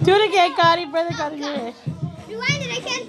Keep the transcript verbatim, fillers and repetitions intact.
Do it again, Gotti. Brother, Gotti, do it. Rewind it. I can't